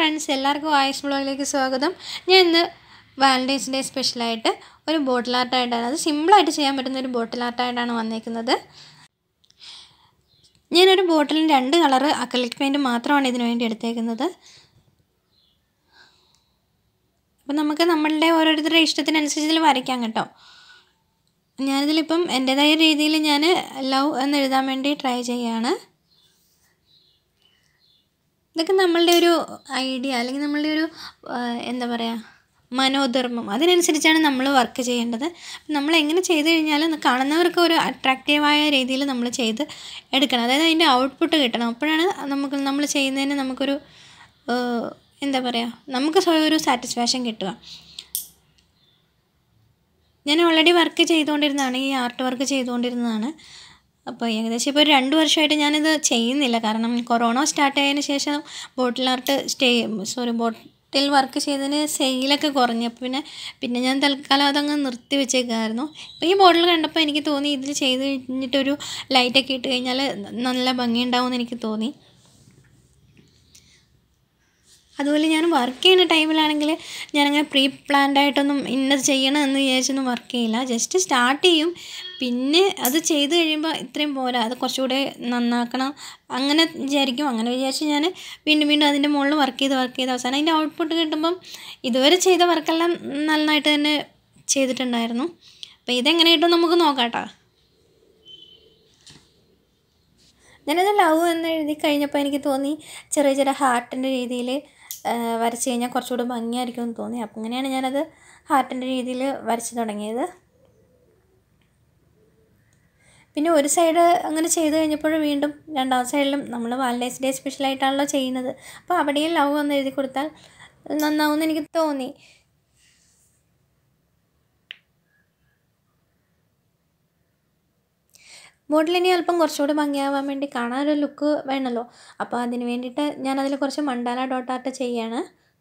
Friends, എല്ലാവർക്കും വായിസ് ബ്ലോഗിലേക്ക് സ്വാഗതം. ഞാൻ ഇന്ന് വാലൻറ്റൈൻസ് ഡേ സ്പെഷ്യലായിട്ട് ഒരു ബോട്ടിൽ ആർട്ടായിട്ടാണ്, അത് സിമ്പിളായിട്ട് ചെയ്യാൻ പറ്റുന്ന ഒരു ബോട്ടിൽ ആർട്ടായിട്ടാണ് വന്നേക്കുന്നത്. ഞാനൊരു ബോട്ടിലിന് 2 കളറ് അക്രിലിക് പെയിൻറ്റ് മാത്രമാണ് ഇതിനു വേണ്ടി എടുത്തേക്കുന്നത്. അപ്പം നമുക്ക് നമ്മളുടെ ഓരോരുത്തരുടെ ഇഷ്ടത്തിനനുസരിച്ച് ഇതിൽ വരയ്ക്കാം കേട്ടോ. ഞാനിതിലിപ്പം എൻ്റേതായ രീതിയിൽ ഞാൻ ലവ് എന്നെഴുതാൻ വേണ്ടി ട്രൈ ചെയ്യുകയാണ്. ഇതൊക്കെ നമ്മളുടെ ഒരു ഐഡിയ അല്ലെങ്കിൽ നമ്മളുടെ ഒരു എന്താ പറയുക, മനോധർമ്മം, അതിനനുസരിച്ചാണ് നമ്മൾ വർക്ക് ചെയ്യേണ്ടത്. നമ്മൾ എങ്ങനെ ചെയ്ത് കഴിഞ്ഞാൽ കാണുന്നവർക്ക് ഒരു അട്രാക്റ്റീവായ രീതിയിൽ നമ്മൾ ചെയ്ത് എടുക്കണം. അതായത് അതിൻ്റെ ഔട്ട്പുട്ട് കിട്ടണം. അപ്പോഴാണ് നമ്മൾ ചെയ്യുന്നതിന് നമുക്കൊരു എന്താ പറയുക, നമുക്ക് സ്വയം ഒരു സാറ്റിസ്ഫാക്ഷൻ കിട്ടുക. ഞാൻ ഓൾറെഡി വർക്ക് ചെയ്തുകൊണ്ടിരുന്നതാണ്, ഈ ആർട്ട് വർക്ക് ചെയ്തുകൊണ്ടിരുന്നതാണ്. അപ്പോൾ ഏകദേശം ഇപ്പോൾ 2 വർഷമായിട്ട് ഞാനിത് ചെയ്യുന്നില്ല. കാരണം കൊറോണ സ്റ്റാർട്ട് ആയതിന് ശേഷം ബോട്ടിൽ വർക്ക് ചെയ്തതിന് സെയിലൊക്കെ കുറഞ്ഞു. അപ്പോൾ പിന്നെ ഞാൻ തൽക്കാലം അതങ്ങ് നിർത്തി വെച്ചേക്കായിരുന്നു. അപ്പോൾ ഈ ബോട്ടിൽ കണ്ടപ്പോൾ എനിക്ക് തോന്നി ഇതിൽ ചെയ്ത് കഴിഞ്ഞിട്ടൊരു ലൈറ്റൊക്കെ ഇട്ട് കഴിഞ്ഞാൽ നല്ല ഭംഗിയുണ്ടാവുമെന്ന് എനിക്ക് തോന്നി. അതുപോലെ ഞാൻ വർക്ക് ചെയ്യുന്ന ടൈമിലാണെങ്കിൽ ഞാനങ്ങനെ പ്രീ പ്ലാൻഡ് ആയിട്ടൊന്നും ഇന്നത് ചെയ്യണമെന്ന് വിചാരിച്ചൊന്നും വർക്ക് ചെയ്യില്ല. ജസ്റ്റ് സ്റ്റാർട്ട് ചെയ്യും. പിന്നെ അത് ചെയ്ത് കഴിയുമ്പോൾ ഇത്രയും പോരാ, അത് കുറച്ചുകൂടെ നന്നാക്കണം അങ്ങനെ വിചാരിക്കും. അങ്ങനെ വിചാരിച്ച് ഞാൻ വീണ്ടും അതിൻ്റെ മുകളിൽ വർക്ക് ചെയ്ത് അവസാനം അതിൻ്റെ ഔട്ട്പുട്ട് കിട്ടുമ്പം ഇതുവരെ ചെയ്ത വർക്കെല്ലാം നന്നായിട്ട് തന്നെ ചെയ്തിട്ടുണ്ടായിരുന്നു. അപ്പോൾ ഇതെങ്ങനെ കിട്ടും നമുക്ക് നോക്കാം കേട്ടോ. ഞാനത് ലവ് എന്ന് എഴുതി കഴിഞ്ഞപ്പോൾ എനിക്ക് തോന്നി ചെറിയ ഹാർട്ടിൻ്റെ രീതിയിൽ വരച്ച് കഴിഞ്ഞാൽ കുറച്ചുകൂടി ഭംഗിയായിരിക്കും എന്ന് തോന്നി. അപ്പം അങ്ങനെയാണ് ഞാനത് ഹാർട്ടിൻ്റെ രീതിയിൽ വരച്ച് തുടങ്ങിയത്. പിന്നെ ഒരു സൈഡ് അങ്ങനെ ചെയ്ത് കഴിഞ്ഞപ്പോൾ വീണ്ടും രണ്ടാമത്തെ സൈഡിലും നമ്മൾ വാലൻറ്റൈൻസ് ഡേ സ്പെഷ്യലായിട്ടാണല്ലോ ചെയ്യുന്നത്, അപ്പോൾ അവിടെയും ലവ് എന്ന് എഴുതി കൊടുത്താൽ നന്നാവുമെന്ന് എനിക്ക് തോന്നി. ബോട്ടിലിനി അല്പം കുറച്ചുകൂടി ഭംഗിയാവാൻ വേണ്ടി കാണാനൊരു ലുക്ക് വേണമല്ലോ. അപ്പോൾ അതിന് വേണ്ടിയിട്ട് ഞാനതിൽ കുറച്ച് മണ്ടാല ഡോട്ട് ആർട്ട് ചെയ്യാണ്.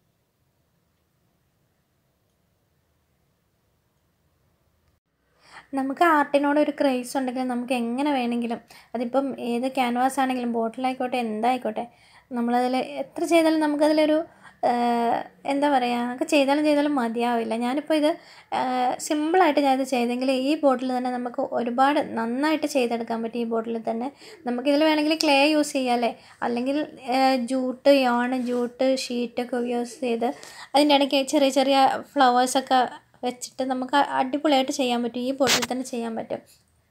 നമുക്ക് ആർട്ടിനോടൊരു ക്രേസ് ഉണ്ടെങ്കിൽ നമുക്ക് എങ്ങനെ വേണമെങ്കിലും, അതിപ്പം ഏത് ക്യാൻവാസ് ആണെങ്കിലും ബോട്ടിലായിക്കോട്ടെ എന്തായിക്കോട്ടെ, നമ്മളതിൽ എത്ര ചെയ്താലും നമുക്കതിലൊരു എന്താ പറയുക, നമുക്ക് ചെയ്താലും മതിയാവില്ല. ഞാനിപ്പോൾ ഇത് സിമ്പിളായിട്ട് ഞാനിത് ചെയ്തെങ്കിൽ ഈ ബോട്ടിൽ തന്നെ നമുക്ക് ഒരുപാട് നന്നായിട്ട് ചെയ്തെടുക്കാൻ പറ്റും. ഈ ബോട്ടിൽ തന്നെ നമുക്കിതിൽ വേണമെങ്കിൽ ക്ലേ യൂസ് ചെയ്യാം അല്ലേ, അല്ലെങ്കിൽ ജൂട്ട് ഷീറ്റൊക്കെ യൂസ് ചെയ്ത് അതിൻ്റെ ഇടയ്ക്ക് ചെറിയ ഫ്ലവേഴ്സൊക്കെ വെച്ചിട്ട് നമുക്ക് അടിപൊളിയായിട്ട് ചെയ്യാൻ പറ്റും. ഈ ബോട്ടിൽ തന്നെ ചെയ്യാൻ പറ്റും.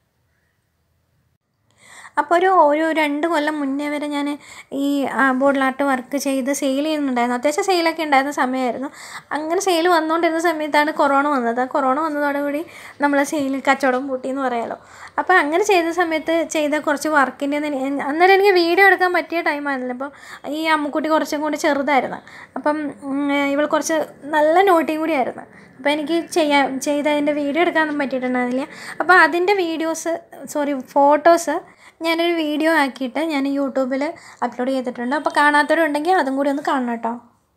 അപ്പോൾ ഒരു 2 കൊല്ലം മുന്നേ വരെ ഞാൻ ഈ ബോട്ടിൽ ആർട്ട് വർക്ക് ചെയ്ത് സെയിൽ ചെയ്യുന്നുണ്ടായിരുന്നു. അത്യാവശ്യം സെയിലൊക്കെ ഉണ്ടായിരുന്ന സമയമായിരുന്നു. അങ്ങനെ സെയിൽ വന്നുകൊണ്ടിരുന്ന സമയത്താണ് കൊറോണ വന്നത്. കൊറോണ വന്നതോടുകൂടി നമ്മളെ സെയിൽ കച്ചവടം പൂട്ടിയെന്ന് പറയാമല്ലോ. അപ്പോൾ അങ്ങനെ ചെയ്ത സമയത്ത് ചെയ്ത കുറച്ച് വർക്കിൻ്റെ അന്നേരം എനിക്ക് വീഡിയോ എടുക്കാൻ പറ്റിയ ടൈമായിരുന്നില്ല. അപ്പോൾ ഈ അമ്മുക്കുട്ടി കുറച്ചും കൂടി ചെറുതായിരുന്നു. അപ്പം ഇവൾ കുറച്ച് നല്ല നോട്ടിയും കൂടിയായിരുന്നു. അപ്പോൾ എനിക്ക് ചെയ്തതിൻ്റെ വീഡിയോ എടുക്കാനൊന്നും പറ്റിയിട്ടുണ്ടായിരുന്നില്ല. അപ്പോൾ അതിൻ്റെ ഫോട്ടോസ് ഞാനൊരു വീഡിയോ ആക്കിയിട്ട് ഞാൻ യൂട്യൂബിൽ അപ്ലോഡ് ചെയ്തിട്ടുണ്ട്. അപ്പോൾ കാണാത്തവരുണ്ടെങ്കിൽ അതും കൂടി ഒന്ന് കാണണം കേട്ടോ.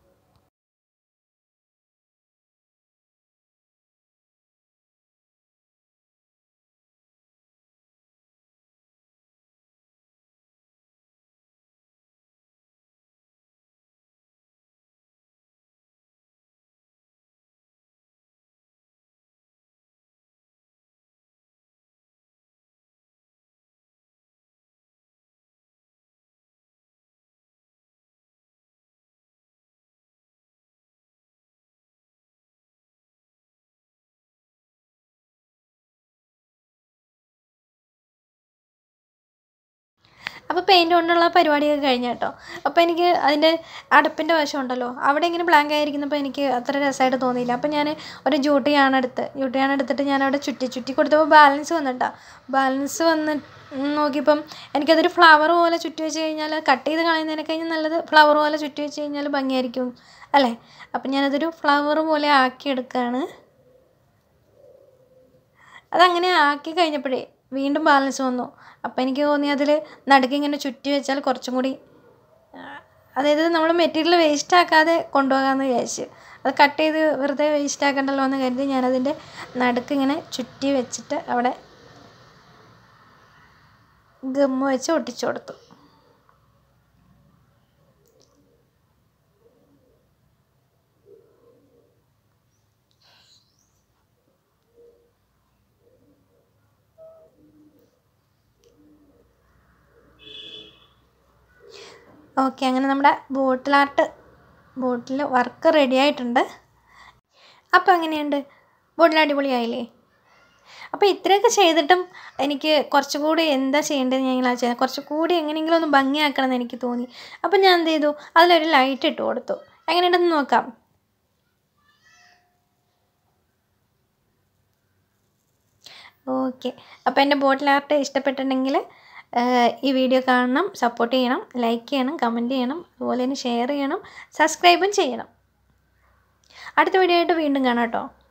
അപ്പോൾ പെയിൻറ്റ് കൊണ്ടുള്ള പരിപാടിയൊക്കെ കഴിഞ്ഞ കേട്ടോ. അപ്പോൾ എനിക്ക് അതിൻ്റെ അടുപ്പിൻ്റെ വശം ഉണ്ടല്ലോ, അവിടെ ഇങ്ങനെ ബ്ലാങ്ക് ആയിരിക്കുന്നപ്പോൾ എനിക്ക് അത്ര രസമായിട്ട് തോന്നിയില്ല. അപ്പോൾ ഞാൻ ഒരു ജൂട്ടിയാണ് എടുത്തിട്ട് ഞാനവിടെ ചുറ്റി കൊടുത്തപ്പോൾ ബാലൻസ് വന്ന് നോക്കിയപ്പം എനിക്കതൊരു ഫ്ലവർ പോലെ ചുറ്റി വെച്ച് കഴിഞ്ഞാൽ, കട്ട് ചെയ്ത് കളയുന്നതിനെ കഴിഞ്ഞാൽ നല്ലത് ഫ്ലവർ പോലെ ചുറ്റി വെച്ച് കഴിഞ്ഞാൽ ഭംഗിയായിരിക്കും അല്ലേ. അപ്പം ഞാനതൊരു ഫ്ലവർ പോലെ ആക്കിയെടുക്കുകയാണ്. അതങ്ങനെ ആക്കി കഴിഞ്ഞപ്പോഴേ വീണ്ടും ബാലൻസ് വന്നു. അപ്പോൾ എനിക്ക് തോന്നി അതിൽ നടുക്ക് ഇങ്ങനെ ചുറ്റി വെച്ചാൽ കുറച്ചും കൂടി, അതായത് നമ്മൾ മെറ്റീരിയൽ വേസ്റ്റ് ആക്കാതെ കൊണ്ടുപോകാമെന്ന് വിചാരിച്ച്, അത് കട്ട് ചെയ്ത് വെറുതെ വേസ്റ്റ് ആക്കണ്ടല്ലോ എന്ന് കരുതി ഞാനതിൻ്റെ നടുക്ക് ഇങ്ങനെ ചുറ്റി വെച്ചിട്ട് അവിടെ ഗമ്മ് വെച്ച് ഒട്ടിച്ചു കൊടുത്തു. ഓക്കെ, അങ്ങനെ നമ്മുടെ ബോട്ടിൽ വർക്ക് റെഡി ആയിട്ടുണ്ട്. അപ്പോൾ എങ്ങനെയുണ്ട്? ബോട്ടിൽ അടിപൊളിയായില്ലേ? അപ്പോൾ ഇത്രയൊക്കെ ചെയ്തിട്ടും എനിക്ക് കുറച്ചുകൂടി എന്താ ചെയ്യേണ്ടതെന്ന് ഞാൻ ഇങ്ങനെ ചെയ്തത്, കുറച്ചുകൂടി എങ്ങനെയെങ്കിലും ഒന്ന് ഭംഗിയാക്കണം എന്ന് എനിക്ക് തോന്നി. അപ്പോൾ ഞാൻ എന്ത് ചെയ്തു, അതിലൊരു ലൈറ്റ് ഇട്ട് കൊടുത്തു. എങ്ങനെയുണ്ടെന്ന് നോക്കാം. ഓക്കെ, അപ്പോൾ എൻ്റെ ബോട്ടിൽ ആർട്ട് ഇഷ്ടപ്പെട്ടിട്ടുണ്ടെങ്കിൽ ഈ വീഡിയോ കാണണം, സപ്പോർട്ട് ചെയ്യണം, ലൈക്ക് ചെയ്യണം, കമൻറ്റ് ചെയ്യണം, അതുപോലെ തന്നെ ഷെയർ ചെയ്യണം, സബ്സ്ക്രൈബും ചെയ്യണം. അടുത്ത വീഡിയോ ആയിട്ട് വീണ്ടും കാണാം കേട്ടോ.